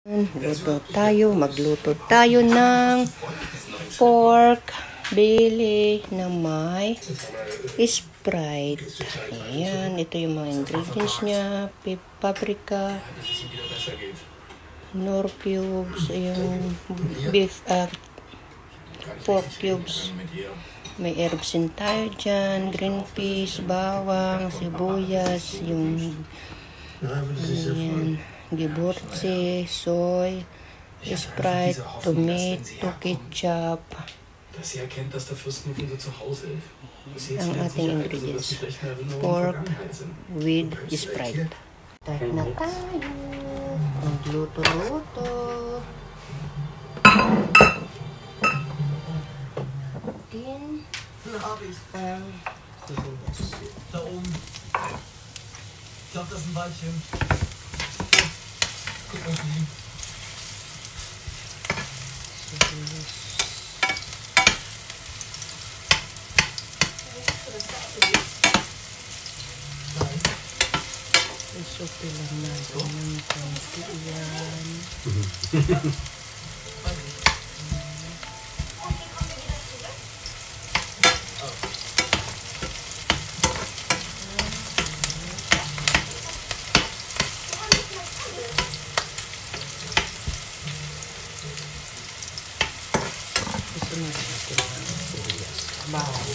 Magluto tayo ng pork belly na may Sprite. Ayan, ito yung mga ingredients niya. Paprika, nor cubes, yung beef, pork cubes. May herbs din tayo dyan, green peas, bawang, sibuyas, yung gibotse, soy, Sprite, tomato, ketchup. Ang ating ingredients. Pork with Sprite. Start na tayo. Magluto-luto. Din ang sibuyas. Da oben. Ich glaube, das ist ein Weibchen. Guck mal, wie. Isupi lang natin ng konti yan. Isunod natin ang sibuyas. Bawang.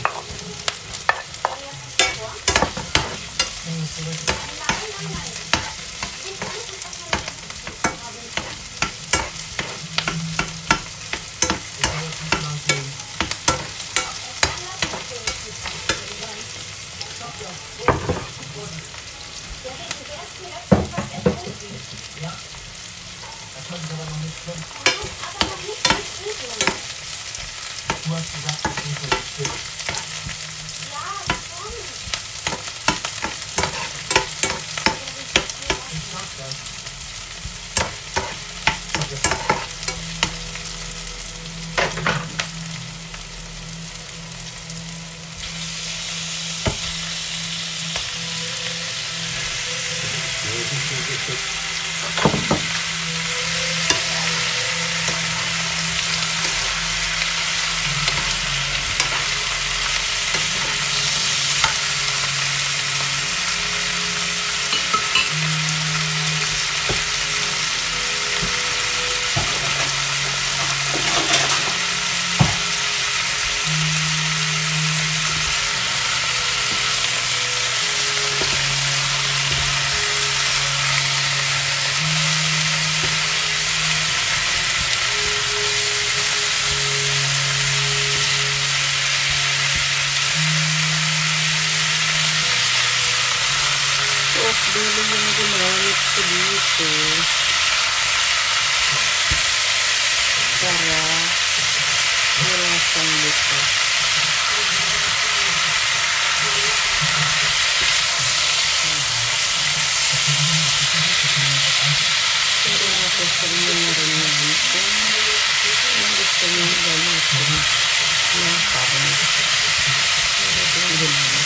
Du hast gesagt, das ist so still. Ja, schon. Ich mag das. Dili yung ginamit ko dito para malasang dito. Pero gusto nyo na rin yung dito. Gusto nyo gamitin ng karne. Pero ito yung ginamit.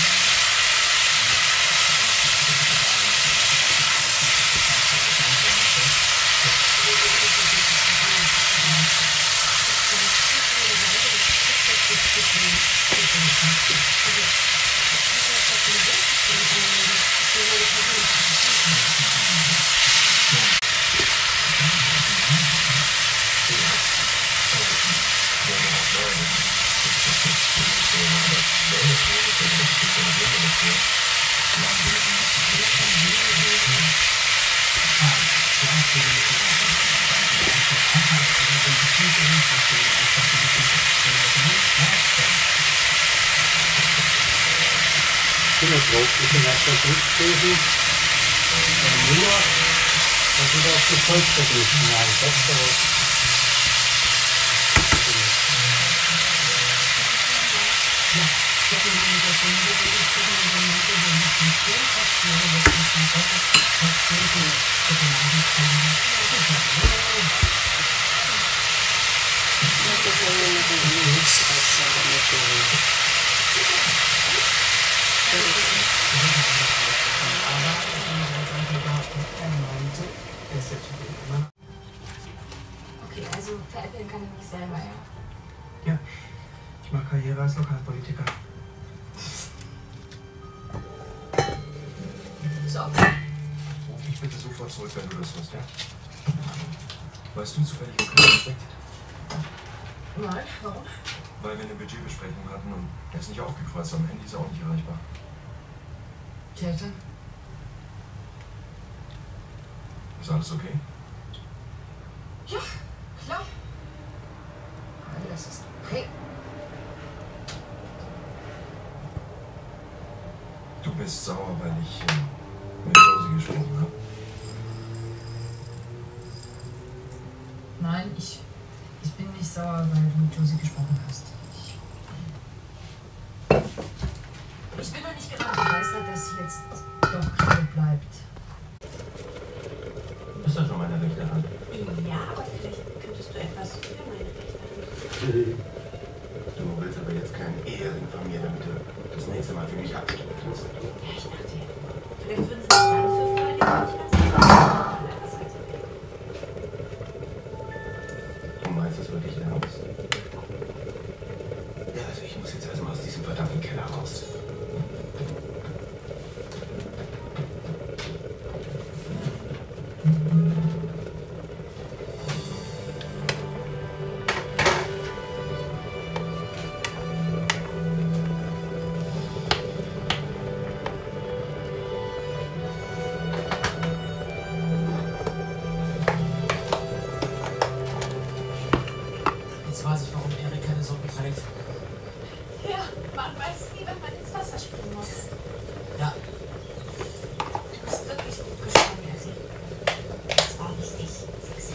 Kinder drauf, ich bin erst das Rücklesen. Nur, das wird auch gefolgt vergessen. Nein, das ist aber. Also veräppeln kann er mich selber, ja. Ja, ich mache Karriere als Lokalpolitiker. So. Ruf mich bitte sofort zurück, wenn du das hast, ja? Weißt du zufällig, wo Chris steckt? Nein, warum? Weil wir eine Budgetbesprechung hatten und er ist nicht aufgekreuzt. Am Handy ist er auch nicht erreichbar. Täter? Ist alles okay? Ja, klar. Alles ist okay. Du bist sauer, weil ich mit Josie gesprochen habe. Nein, ich bin nicht sauer, weil du mit Josie gesprochen hast. Ich bin noch nicht genau begeistert, dass sie jetzt doch hier bleibt. Du bist ja schon meine rechte Hand. Ja, aber vielleicht könntest du etwas für meine rechte Hand. Du willst aber jetzt keinen Ehering von mir, damit du das nächste Mal für mich abstimmen kannst. Ja, ich dachte, vielleicht würden sie sich dann für Freude nicht Du meinst das wirklich ernst? Ja, also ich muss jetzt erstmal aus diesem verdammten Keller raus. Jetzt weiß ich, warum Erik keine Socken trägt. Ja, man weiß nie, wenn man ins Wasser springen muss. Ja, Du bist wirklich gut gesprungen, Elsie. Das war richtig sexy.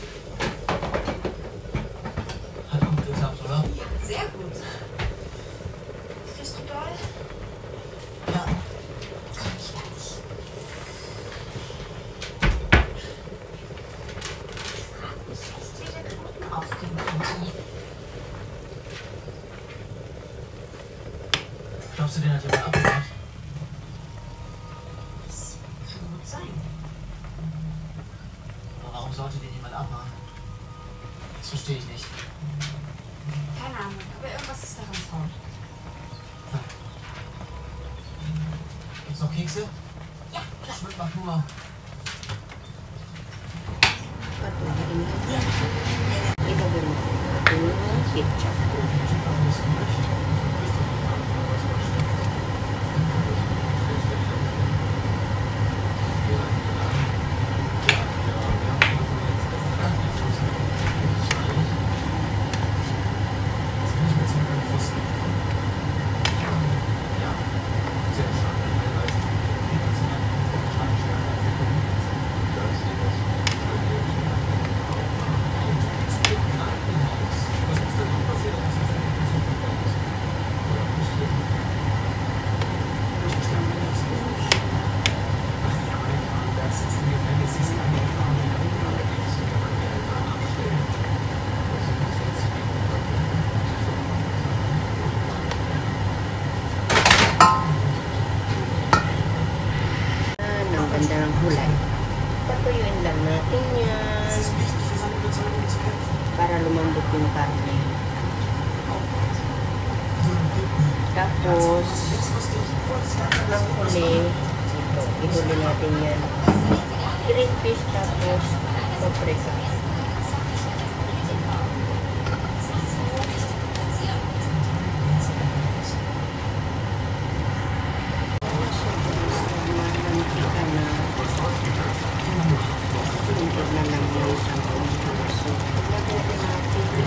hat gut geklappt, oder? Ja, sehr gut. Bist du doll? Ja. Komm, ich werde dich. Frag mich echt, wie der Knoten aufgehen könnte. Glaubst du, den hat jemand abgemacht? Das kann gut sein. Aber warum sollte den jemand abmachen? Das verstehe ich nicht. Keine Ahnung, aber irgendwas ist daran faul. Gibt's noch Kekse? Ja, klar. Schmidt macht Hunger. Kita beri kecap. Ng ganda ng kulay. Patuyuin lang natin yan para lumambot yung karne. Tapos, ang huli, ito, ihuli natin yan. Green fish tapos paprika. Mantika na. Tintig na lang yung isang puso. Lagyan natin.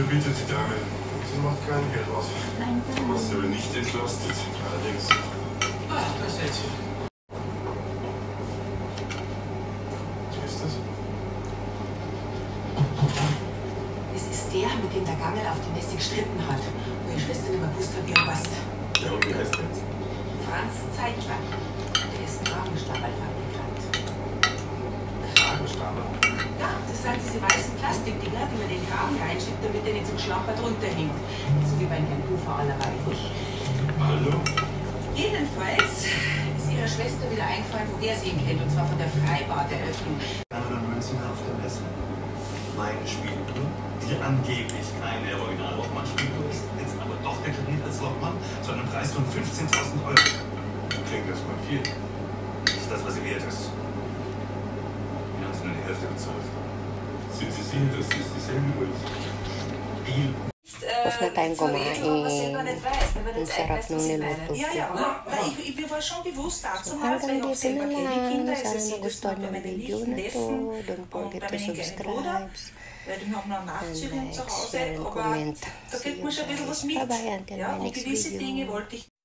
verbietet die Dame. Sie macht kein Geld aus. Nein, Du hast sie aber nicht entlastet. Allerdings. Ach, das hält sie. Wer ist das? Es ist der, mit dem der Gammel auf die Messe gestritten hat, wo die Schwester nicht mehr gewusst hat, wie er passt. Ja, und wie heißt der jetzt? Franz Zeitler. Der ist Kragenstabelfabrikant. Kragenstabel. Ja, das sind diese weißen Plastikdinger, die man den Kragen reinschiebt, damit der nicht so geschlampert runterhängt. So wie beim Herrn Ufer allerweil. Hallo? Jedenfalls ist ihrer Schwester wieder eingefallen, wo der sie ihn kennt, und zwar von der Freibad-Eröffnung. Oder Münzen auf der Messe. Meine Spielfigur, die angeblich keine Original-Lochmann-Spielfigur ist, jetzt aber doch deklariert als Lochmann zu einem Preis von 15.000 €. Klingt erstmal viel. Das ist das, was sie wert ist. Wir haben sie nur die Hälfte bezahlt. Sind Sie sicher, dass das dieselbe Uhr ist? Viel. Tapos na tayong kumain. Ang sarap nung niluto ko. So hanggang dito na lang. Sana nagustuhan ng video na to. Don't forget to subscribe. And like, share, and comment. See you guys. Bye bye until my next video.